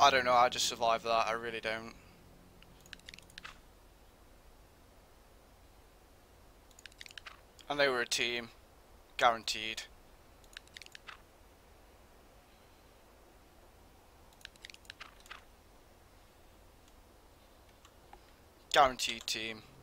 I don't know how to survive that, I really don't. And they were a team. Guaranteed. Guaranteed team.